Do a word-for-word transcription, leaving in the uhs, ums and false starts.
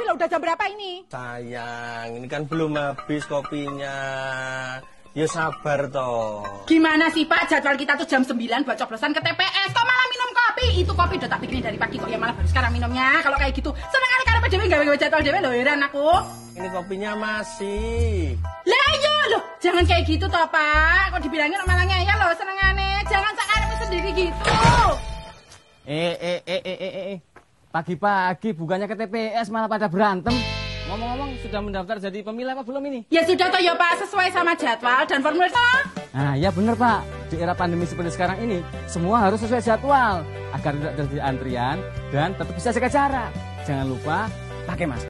loh, udah jam berapa ini? Sayang, ini kan belum habis kopinya. Ya sabar toh. Gimana sih Pak, jadwal kita tuh jam sembilan buat coblosan ke T P S. Kok malah minum kopi? Itu kopi udah tak bikinin dari pagi kok, ya malah baru sekarang minumnya. Kalau kayak gitu, seneng kali karena P D W gawe-gawe jadwal dewe loh, heran aku. Ini kopinya masih. Lah iya loh, jangan kayak gitu toh Pak. Kok dibilangin malah ngeyel loh, senengane. Jangan sakarepmu sendiri gitu. Eh, eh, eh, eh, eh, eh. Pagi-pagi bukannya ke T P S malah pada berantem. Ngomong-ngomong, sudah mendaftar jadi pemilih apa belum ini? Ya sudah toh ya Pak, sesuai sama jadwal dan formulir toh. Nah, ya bener Pak. Di era pandemi seperti sekarang ini, semua harus sesuai jadwal agar tidak terjadi antrian dan tetap bisa jaga jarak. Jangan lupa pakai masker.